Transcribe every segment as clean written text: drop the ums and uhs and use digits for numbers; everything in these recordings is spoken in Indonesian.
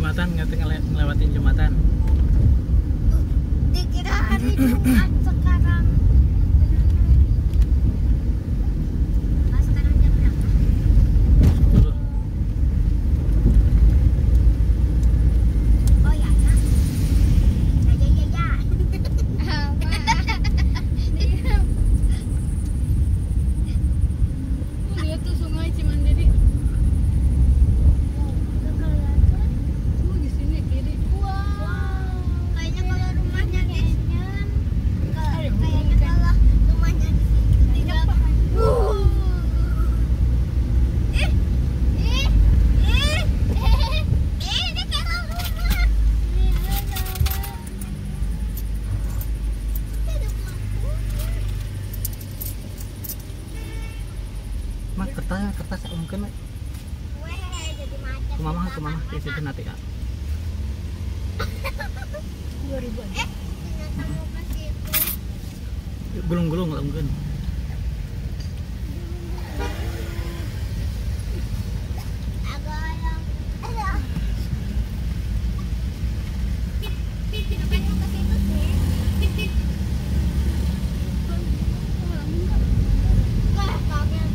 jembatan, ngelewatin jembatan. Dikira hari Jumat sekarang. Sekarang jam berapa? 10. Oh ya, ya. Lihat tuh sungai Cimandiri. Tuh di sini kiri. Wow. Kayaknya kalau rumahnya di sini kayaknya kalau rumahnya di sini tidak. Ini kalau rumah. Mak kertas mungkin Weh, jadi macet. ke mama di situ nanti Kak. 2000 aja. Ternyata mau ke situ. Gulung-gulung lah mungkin. Agak yang ngapain mau ke situ sih? Wah, kaget.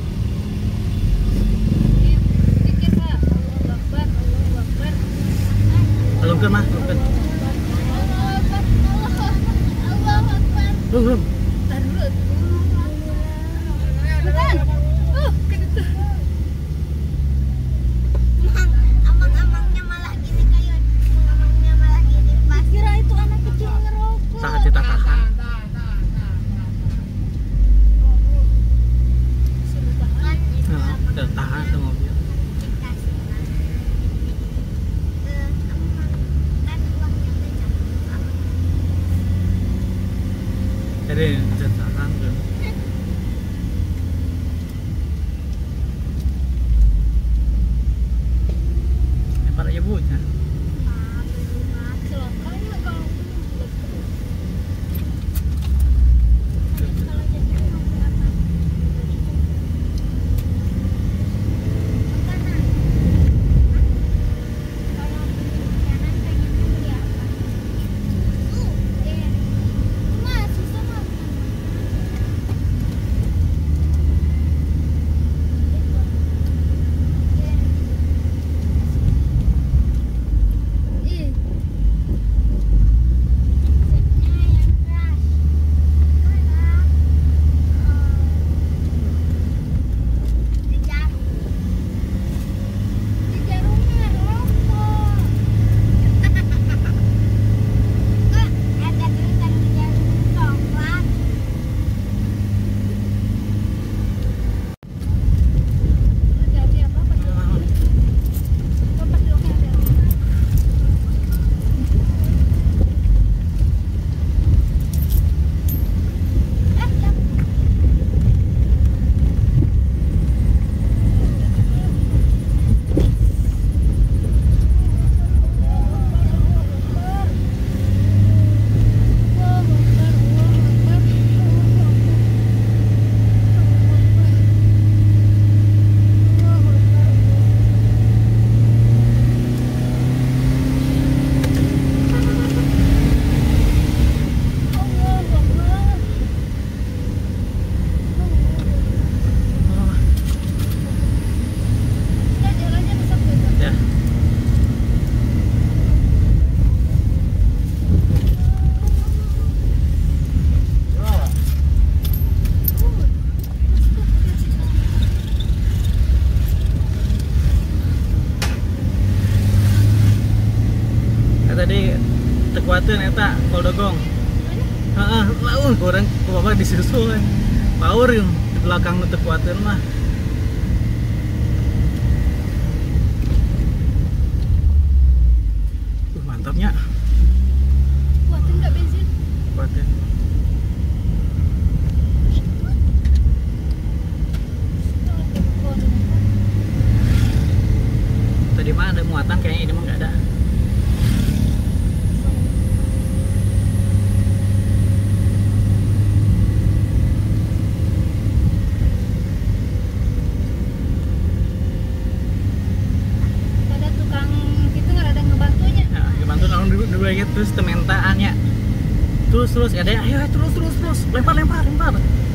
Dikit Pak. Allahu Akbar, Allahu Akbar. Mungkin mah, mungkin. Allahu Akbar. Belum. Tahan dulu. Bukan. Kedetek. Amang-amangnya malah gini kayak amang-amangnya malah gini pas. Kira itu anak kecil ngerokok. Saat ditatakan. Kan itu Nah, amang udah tahan tuh mobil. dikasih kan. Amang kan uangnya udah jatuh. Amang Jadi ditatakan tuh. Para ibunya. Celakanya kalau kalau jadi mau berapa? Makanan. Kalau makanan pengennya beli apa? Mah susah mah. ih, Musiknya yang keras. Di jarum. Di jarumnya rokok. Kok ada tulisan di jarum coklat? lu jadi apa pas lu pas lu ada. Ya. Tadi tekuatin eta koldogong. Heeh, laun kurang ku bapak disusul. Power yang di belakang nu tekuatin mah. Mantapnya. Kuatin nggak bensin? Tekuatin. Tadi mah ada muatan, kayaknya ini mah nggak ada. gitu terus tementaannya terus ada ayo terus lempar